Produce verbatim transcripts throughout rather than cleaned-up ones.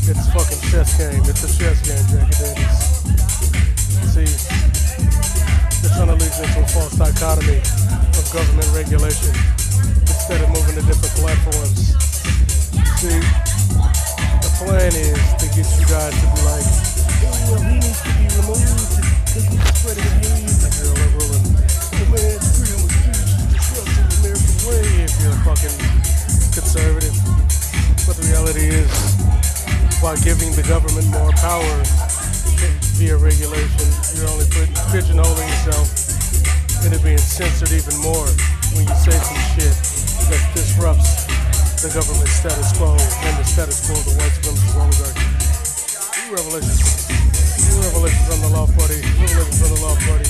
It's fucking chess game. It's a chess game, Jack Daddies. See, they're trying to lead you into a false dichotomy of government regulation instead of moving to different platforms. See, the plan is to get you guys to be like, oh, well, he needs to be removed because he's spreading hate if you're a liberal, and the man's freedom of speech is disrupting the American way if you're a fucking conservative. But the reality is, by giving the government more power via regulation, you're only putting, pigeonholing yourself into being censored even more when you say some shit that disrupts the government status quo and the status quo of the white supremacist oligarchy. New revelations. New revelations from the Law Party. Revelations from the Law Party.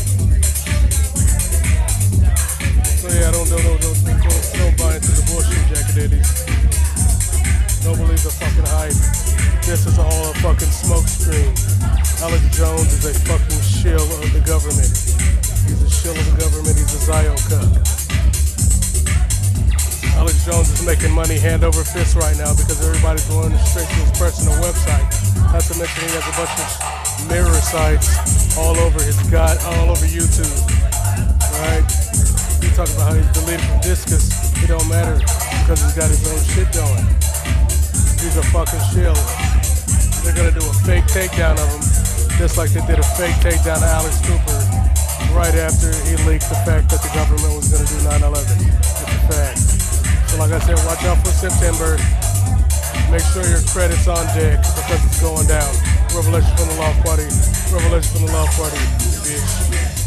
So yeah, I don't, don't, don't, don't, don't, don't buy into the bullshit, Jackadaddies. Don't believe the fucking hype. This is all a fucking smoke screen. Alex Jones is a fucking shill of the government. He's a shill of the government. He's a Zio cuck. Alex Jones is making money hand over fist right now because everybody's going straight to his personal website. Not to mention he has a bunch of mirror sites all over his god, all over YouTube. Right? He talking about how he's deleted from Discus. It don't matter because he's got his own shit going. He's a fucking shill. They're gonna do a fake takedown of him, just like they did a fake takedown of Alex Cooper right after he leaked the fact that the government was gonna do nine eleven. It's a fact. So like I said, watch out for September. Make sure your credit's on deck because it's going down. Revelation from the Law Party. Revelation from the Law Party, bitch.